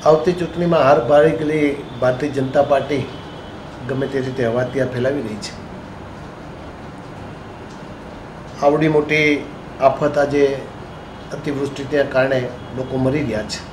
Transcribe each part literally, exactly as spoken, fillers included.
આવતી ચૂંટણીમાં હાર ભાળી ગયેલી ભારતીય જનતા પાર્ટી ગમે તે રીતે હવાતિયા ફેલાવી રહી છે. આવડી મોટી આફત આજે અતિવૃષ્ટિના કારણે લોકો મરી રહ્યા છે.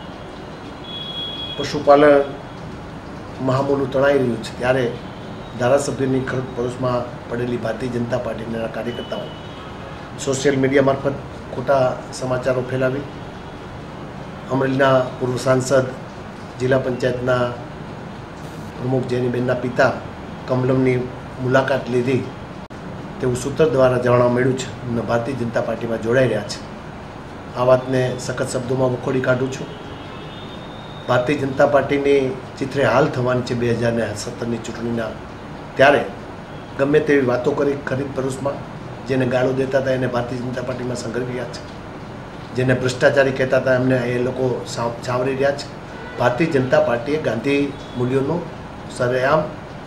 પશુપાલન મહામૂલું તણાઈ રહ્યું છે. ત્યારે ધારાસભ્યની ખરડ પડોશમાં પડેલી ભારતીય જનતા પાર્ટીના કાર્યકર્તાઓ સોશિયલ મીડિયા મારફત ખોટા સમાચારો ફેલાવી અમરેલીના પૂર્વ સાંસદ જિલ્લા પંચાયતના પ્રમુખ જેનીબેનના પિતા કમલમની મુલાકાત લીધી તેવું સૂત્ર દ્વારા જાણવા મળ્યું છે અને ભારતીય જનતા પાર્ટીમાં જોડાઈ રહ્યા છે. આ વાતને સખત શબ્દોમાં વખોડી કાઢું છું. ભારતીય જનતા પાર્ટીની ચિત્રે હાલ થવાની છે બે હજાર ને સત્તરની ચૂંટણીના. ત્યારે ગમે તેવી વાતો કરી ખરીદ પરોસમાં જેને ગાળો દેતા હતા એને ભારતીય જનતા પાર્ટીમાં સંઘરી રહ્યા છે. જેને ભ્રષ્ટાચારી કહેતા હતા એમને એ લોકો છાવરી રહ્યા છે. ભારતીય જનતા પાર્ટીએ ગાંધી મૂલ્યોનું સરેઆમ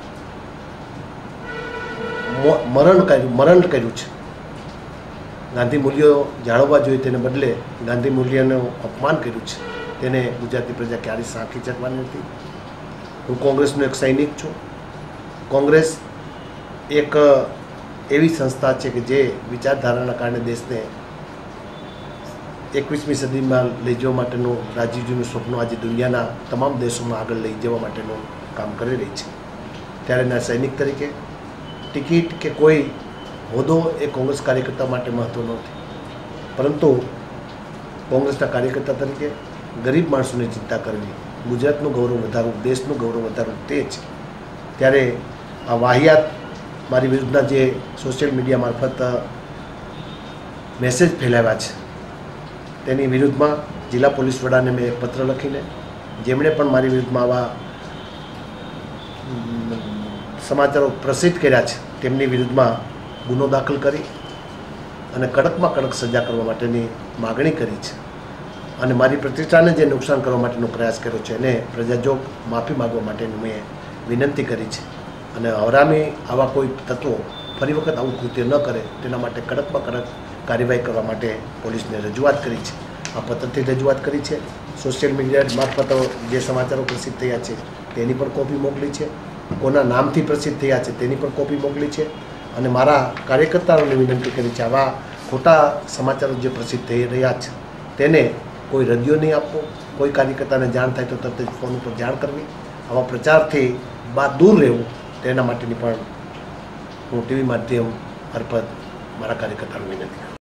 મરણ કર્યું મરણ કર્યું છે. ગાંધી મૂલ્યો જાળવવા જોઈએ તેને બદલે ગાંધી મૂલ્યનું અપમાન કર્યું છે. તેને ગુજરાતી પ્રજા ક્યારેય સાંખી શકવાની નથી. હું કોંગ્રેસનો એક સૈનિક છું. કોંગ્રેસ એક એવી સંસ્થા છે કે જે વિચારધારાના કારણે દેશને એકવીસમી સદીમાં લઈ જવા માટેનું રાજીવજીનું સ્વપ્ન આજે દુનિયાના તમામ દેશોમાં આગળ લઈ જવા માટેનું કામ કરી રહી છે. ત્યારે એના સૈનિક તરીકે ટિકિટ કે કોઈ હોદ્દો એ કોંગ્રેસ કાર્યકર્તા માટે મહત્ત્વનો નથી, પરંતુ કોંગ્રેસના કાર્યકર્તા તરીકે ગરીબ માણસોની ચિંતા કરવી, ગુજરાતનું ગૌરવ વધારવું, દેશનું ગૌરવ વધારવું તે છે. ત્યારે આ વાહિયાત મારી વિરુદ્ધના જે સોશિયલ મીડિયા મારફત મેસેજ ફેલાવ્યા છે તેની વિરુદ્ધમાં જિલ્લા પોલીસ વડાને મેં એક પત્ર લખીને જેમણે પણ મારી વિરુદ્ધમાં આવા સમાચારો પ્રસિદ્ધ કર્યા છે તેમની વિરુદ્ધમાં ગુનો દાખલ કરી અને કડકમાં કડક સજા કરવા માટેની માગણી કરી છે. અને મારી પ્રતિષ્ઠાને જે નુકસાન કરવા માટેનો પ્રયાસ કર્યો છે એને પ્રજાજોગ માફી માગવા માટેની મેં વિનંતી કરી છે. અને હરામી આવા કોઈ તત્વો ફરી વખત આવું કૃત્ય ન કરે તેના માટે કડકમાં કડક કાર્યવાહી કરવા માટે પોલીસને રજૂઆત કરી છે. આ પત્રથી રજૂઆત કરી છે. સોશિયલ મીડિયા મારફત જે સમાચારો પ્રસિદ્ધ થયા છે તેની પણ કોપી મોકલી છે. કોના નામથી પ્રસિદ્ધ થયા છે તેની પણ કોપી મોકલી છે. અને મારા કાર્યકર્તાઓને વિનંતી કરી છે આવા ખોટા સમાચારો જે પ્રસિદ્ધ થઈ રહ્યા છે તેને કોઈ રદિયો નહીં આપવો. કોઈ કાર્યકર્તાને જાણ થાય તો તરત જ ફોન ઉપર જાણ કરવી. આવા પ્રચારથી બાદ દૂર રહેવું તેના માટેની પણ હું ટીવી માધ્યમ મારફત મારા કાર્યકર્તાઓને વિનંતી